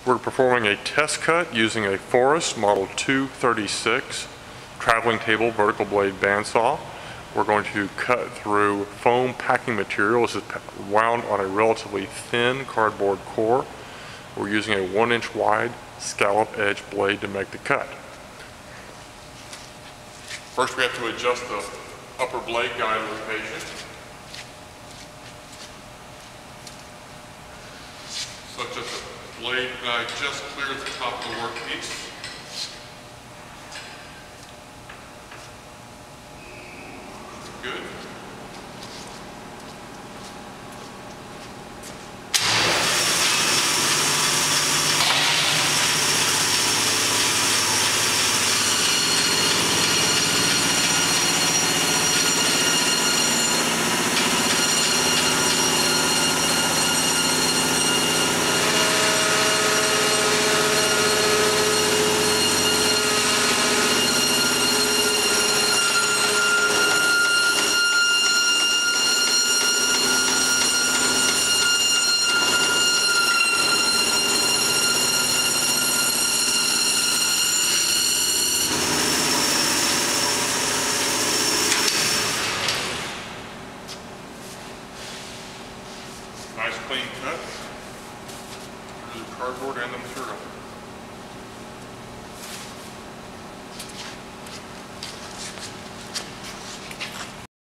We're performing a test cut using a Forrest Model 236 traveling table vertical blade bandsaw. We're going to cut through foam packing material. This is wound on a relatively thin cardboard core. We're using a 1-inch wide scallop edge blade to make the cut. First we have to adjust the upper blade guide location. Such that the blade guide just clears the top of the workpiece. Good. Nice clean cut through the cardboard and the material.